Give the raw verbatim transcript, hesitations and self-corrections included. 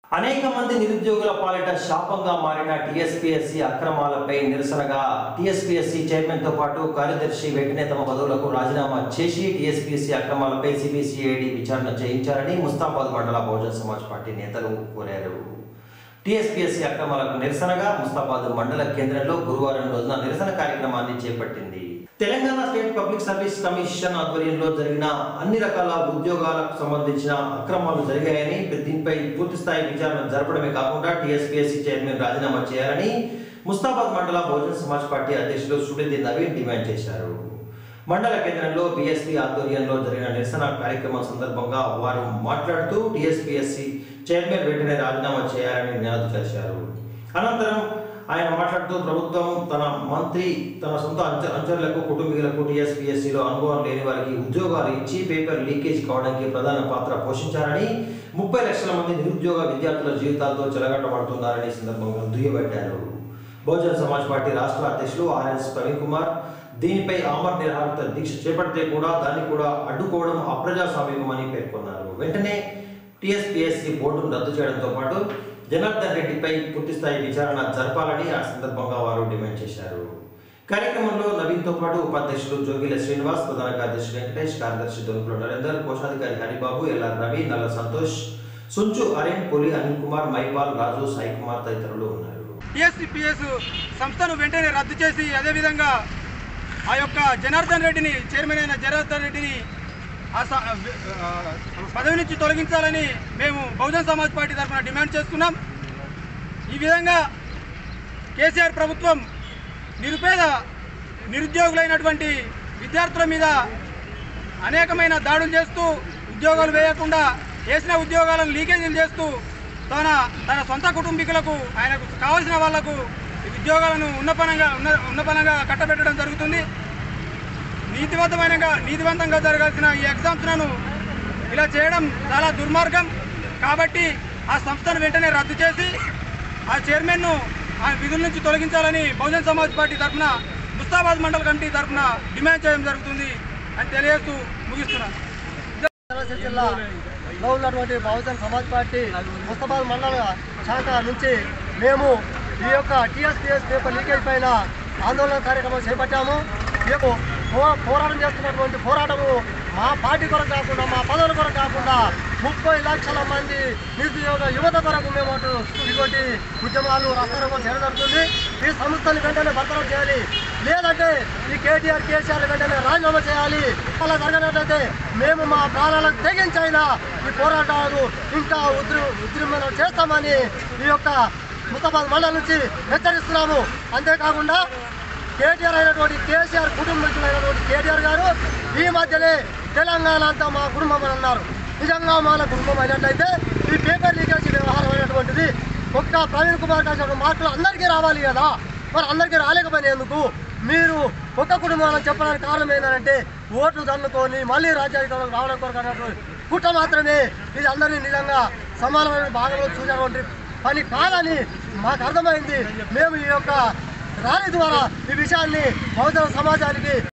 అనేక మంది నిరుద్యోగుల పాలిట శాపంగా మారిన టీఎస్పీఎస్సీ అక్రమాలపై నిరసనగా టీఎస్పీఎస్సీ చైర్మన్ తో పాటు కార్యదర్శి వెంటనే తమ పదవులకు రాజీనామా చేసి టీఎస్పీఎస్సీ అక్రమాలపై సిబిసిఐడి విచారణ చేయించాలని ముస్తాబాద్ మండల బహుజన్ సమాజ్ పార్టీ నేతలు కోరారు. టీఎస్పీఎస్సీ అక్రమాలకు నిరసనగా ముస్తాబాద్ మండల కేంద్రంలో గురువారం రోజున నిరసన కార్యక్రమాన్ని చేపట్టింది. Telangana state public service commission ఆధ్వర్యంలో జరిగిన అన్ని రకాల ఉద్యోగాలకు సంబంధించిన అక్రమాలు జరిగాయని, దీనిపై పూర్తిస్థాయి విచారణ జరపడమే కాకుండా టీఎస్పీఎస్సీ చైర్మన్ రాజీనామా చేయాలని ముస్తాబాద్ మండల బహుజన్ సమాజ్ పార్టీ అధ్యక్షులు సుడిది నవీన్ డిమాండ్ చేశారు. మండల కేంద్రంలో బీఎస్పీ ఆధ్వర్యంలో జరిగిన నిరసన కార్యక్రమం సందర్భంగా వారు మాట్లాడుతూ టీఎస్పీఎస్సీ చైర్మన్ వెంటనే రాజీనామా చేయాలని నినాదం చేశారు. అనంతరం ఆయన మాట్లాడుతూ ప్రభుత్వం తన మంత్రి తన సొంత అంచర్లకు కుటుంబీకులకు టీఎస్పీఎస్సీలో అనుభవం లేని వారికి ఉద్యోగాలు ఇచ్చి పేపర్ లీకేజ్ కావడానికి ప్రధాన పాత్ర పోషించారని, ముప్పై లక్షల మంది నిరుద్యోగ విద్యార్థుల జీవితాలతో చెలగట్టబడుతున్నారని సందర్భంగా దుయ్యబట్టారు. బహుజన్ సమాజ్ పార్టీ రాష్ట్ర అధ్యక్షులు ఆర్ఎస్ ప్రవీణ్ కుమార్ దీనిపై ఆమర నిరాహార దీక్ష చేపడితే కూడా దాన్ని కూడా అడ్డుకోవడం అప్రజాస్వామికమని పేర్కొన్నారు. వెంటనే టీఎస్పీఎస్సీ బోర్డును రద్దు చేయడంతో పాటు జనార్దన్ రెడ్డిపై పూర్తిస్థాయి విచారణ జరపాలని ఆ సందర్భంగా వారు డిమాండ్ చేశారు. కార్యక్రమంలో నవీన్తో పాటు ఉపాధ్యక్షులు జోగిల శ్రీనివాస్, ప్రధాన కార్యదర్శి వెంకటేష్, కార్యదర్శి దొంకుల నరేందర్, కోశాధికారి హరిబాబు, ఎల్ఆర్ రవి, నల్ల సంతోష్, సుంచు అరేన్, పులి అనిల్ కుమార్, మైపాల్, రాజు, సాయి కుమార్ తదితరులు ఉన్నారు. టీఎస్పీఎస్ సంస్థను వెంటనే రద్దు చేసి అదేవిధంగా ఆ యొక్క జనార్దన్ రెడ్డిని చైర్మన్ అయిన జనార్దన్ రెడ్డిని ఆ పదవి నుంచి తొలగించాలని మేము బహుజన్ సమాజ్ పార్టీ తరఫున డిమాండ్ చేస్తున్నాం. ఈ విధంగా కేసీఆర్ ప్రభుత్వం నిరుపేద నిరుద్యోగులైనటువంటి విద్యార్థుల మీద అనేకమైన దాడులు చేస్తూ ఉద్యోగాలు వేయకుండా వేసిన ఉద్యోగాలను లీకేజీలు చేస్తూ తన తన సొంత కుటుంబీకులకు ఆయనకు కావాల్సిన వాళ్లకు ఉద్యోగాలను ఉన్నపనంగా ఉన్న ఉన్నపనంగా కట్టబెట్టడం జరుగుతుంది. నీతివంతమైన నీతివంతంగా జరగాల్సిన ఈ ఎగ్జామ్స్లను ఇలా చేయడం చాలా దుర్మార్గం. కాబట్టి ఆ సంస్థను వెంటనే రద్దు చేసి ఆ చైర్మన్ను ఆ విధుల నుంచి తొలగించాలని బహుజన్ సమాజ్ పార్టీ తరఫున ముస్తాబాద్ మండల కమిటీ తరఫున డిమాండ్ చేయడం జరుగుతుంది అని తెలియజేస్తూ ముగిస్తున్నాను. జిల్లాలో ఉన్నటువంటి బహుజన్ సమాజ్ పార్టీ ముస్తాబాద్ మండల శాఖ నుంచి మేము ఈ యొక్క టీఎస్పీఎస్ పేపర్ లీకేజ్ పైన ఆందోళన కార్యక్రమం చేపట్టాము. మేము పోరాటం చేస్తున్నటువంటి పోరాటము మా పార్టీ కొరకు కాకుండా మా పదవుల కొరకు కాకుండా ముప్పై లక్షల మంది నిరుద్యోగ యువత కొరకు మేము ఇటువంటి ఉద్యమాలు రస్తారోకం చేయడం జరుగుతుంది. ఈ సంస్థని వెంటనే బర్తరఫ్ చేయాలి, లేదంటే ఈ కేటీఆర్ కేసీఆర్ వెంటనే రాజీనామా చేయాలి. అలా జరగనట్లయితే మేము మా ప్రాణాలకు తెగించైనా ఈ పోరాటాలు ఇంకా ఉద్రి ఉద్రిమనం చేస్తామని ఈ యొక్క ముస్తాబాద్ మండలం నుంచి హెచ్చరిస్తున్నాము. అంతేకాకుండా కేటీఆర్ అయినటువంటి కేసీఆర్ కుటుంబీకులైనటువంటి కేటీఆర్ గారు ఈ మధ్యనే తెలంగాణ అంతా మా కుటుంబం అని అన్నారు. నిజంగా మన కుటుంబం అయినట్లయితే ఈ పేపర్ లీకేజ్ వ్యవహారం అయినటువంటిది ఒక్క ప్రవీణ్ కుమార్ గారి మార్కులు అందరికీ రావాలి కదా, మరి అందరికీ రాలేకపోయినందుకు మీరు ఒక్క కుటుంబాలను చెప్పడానికి కారణం ఏంటంటే ఓట్లు దన్నుకొని మళ్ళీ రాజ్యాంగంలో రావడం కొరకు అన్నటువంటి కుట్ర మాత్రమే. ఇది అందరినీ నిజంగా సమానమైన భాగంలో చూసినటువంటి పని కాదని మాకు అర్థమైంది. మేము ఈ యొక్క ర్యాలీ ద్వారా ఈ విషయాన్ని బహుజన సమాజానికి